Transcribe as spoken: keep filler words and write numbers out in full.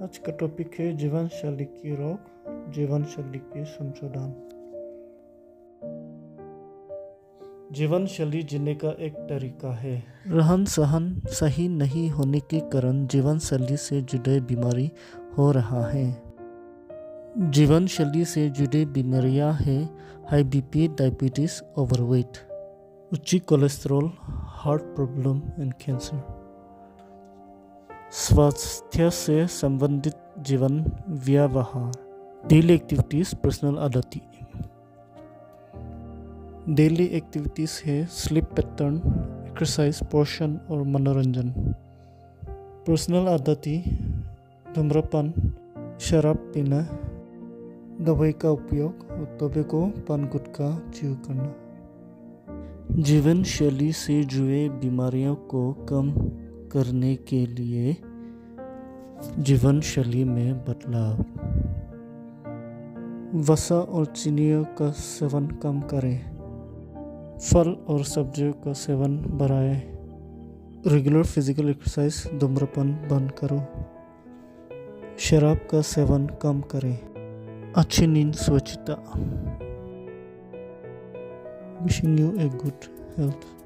आज का टॉपिक है जीवन शैली की रोग, जीवन शैली के संशोधन। जीवन शैली जीने का एक तरीका है। रहन सहन सही नहीं होने के कारण जीवन शैली से जुड़े बीमारी हो रहा है। जीवन शैली से जुड़े बीमारियां हैं हाई बीपी, डायबिटीज, ओवरवेट, उच्च cholesterol, heart problem and cancer. स्वास्थ्य से संबंधित जीवन व्यवहार, डेली एक्टिविटीज, पर्सनल आदतें। डेली एक्टिविटीज है स्लीप पैटर्न, एक्सरसाइज, पोषण और मनोरंजन। पर्सनल आदतें, धूम्रपान, शराब पीना, दवाई का उपयोग और टोबैको, पान गुटखा च्यू करना। जीवन शैली से जुड़े बीमारियों को कम करने के लिए जीवन शैली में बदलाव। वसा और चीनियों का सेवन कम करें। फल और सब्जियों का सेवन बढ़ाएं। रेगुलर फिजिकल एक्सरसाइज, धूम्रपान बंद करो। शराब का सेवन कम करें। अच्छी नींद, स्वच्छता। Wishing you a good health.